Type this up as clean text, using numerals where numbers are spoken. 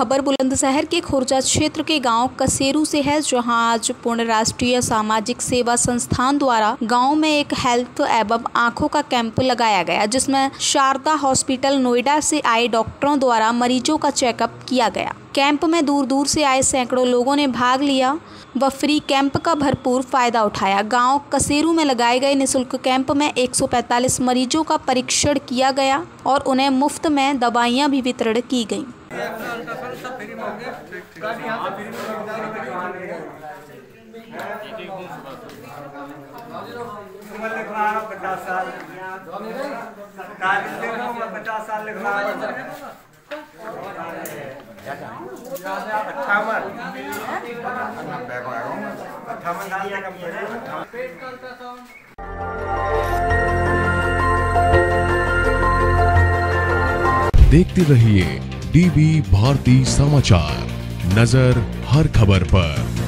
खबर बुलंदशहर के खुर्जा क्षेत्र के गांव कसेरू से है, जहां आज पूर्ण राष्ट्रीय सामाजिक सेवा संस्थान द्वारा गांव में एक हेल्थ एवं आंखों का कैंप लगाया गया, जिसमें शारदा हॉस्पिटल नोएडा से आए डॉक्टरों द्वारा मरीजों का चेकअप किया गया। कैंप में दूर दूर से आए सैकड़ों लोगों ने भाग लिया व फ्री कैंप का भरपूर फायदा उठाया। गांव कसेरू में लगाए गए निःशुल्क कैंप में 145 मरीजों का परीक्षण किया गया और उन्हें मुफ्त में दवाइयां भी वितरण की गईं। देखते रहिए डीबी भारती समाचार, नजर हर खबर पर।